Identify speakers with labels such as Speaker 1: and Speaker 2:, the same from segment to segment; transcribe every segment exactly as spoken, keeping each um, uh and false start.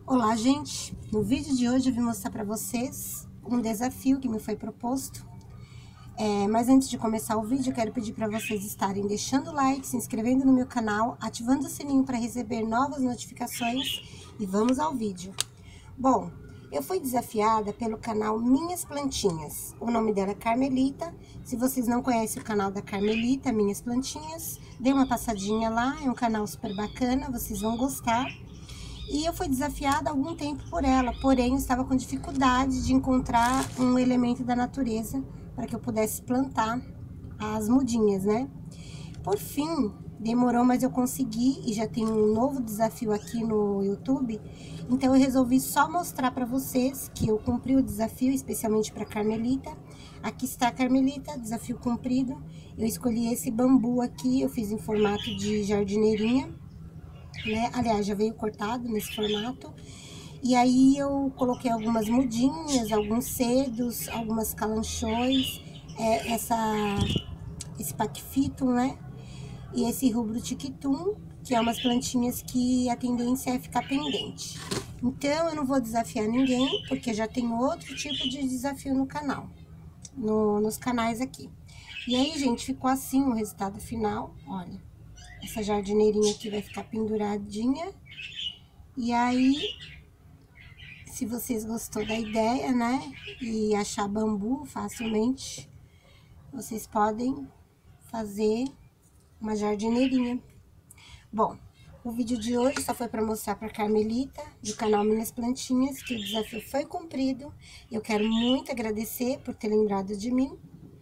Speaker 1: Olá, gente! No vídeo de hoje eu vim mostrar para vocês um desafio que me foi proposto. É, mas antes de começar o vídeo, eu quero pedir para vocês estarem deixando o like, se inscrevendo no meu canal, ativando o sininho para receber novas notificações e vamos ao vídeo. Bom, eu fui desafiada pelo canal Minhas Plantinhas. O nome dela é Carmelita. Se vocês não conhecem o canal da Carmelita, Minhas Plantinhas, dê uma passadinha lá, é um canal super bacana, vocês vão gostar. E eu fui desafiada há algum tempo por ela, porém eu estava com dificuldade de encontrar um elemento da natureza para que eu pudesse plantar as mudinhas, né? Por fim, demorou, mas eu consegui e já tem um novo desafio aqui no YouTube. Então eu resolvi só mostrar para vocês que eu cumpri o desafio, especialmente para Carmelita. Aqui está a Carmelita, desafio cumprido. Eu escolhi esse bambu aqui, eu fiz em formato de jardineirinha. Né? Aliás, já veio cortado nesse formato. E aí eu coloquei algumas mudinhas, alguns cedos, algumas calanchões, é, essa, esse paquifitum, né? E esse rubro tiquitum, que é umas plantinhas que a tendência é ficar pendente. Então, eu não vou desafiar ninguém, porque já tem outro tipo de desafio no canal, no, nos canais aqui. E aí, gente, ficou assim o resultado final, olha. Essa jardineirinha aqui vai ficar penduradinha. E aí, se vocês gostou da ideia, né? E achar bambu facilmente, vocês podem fazer uma jardineirinha. Bom, o vídeo de hoje só foi para mostrar para Carmelita, do canal Minhas Plantinhas, que o desafio foi cumprido. Eu quero muito agradecer por ter lembrado de mim.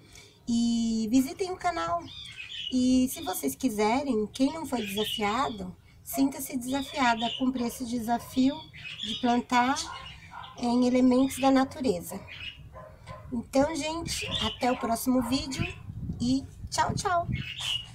Speaker 1: E visitem o canal. E se vocês quiserem, quem não foi desafiado, sinta-se desafiado a cumprir esse desafio de plantar em elementos da natureza. Então, gente, até o próximo vídeo e tchau, tchau!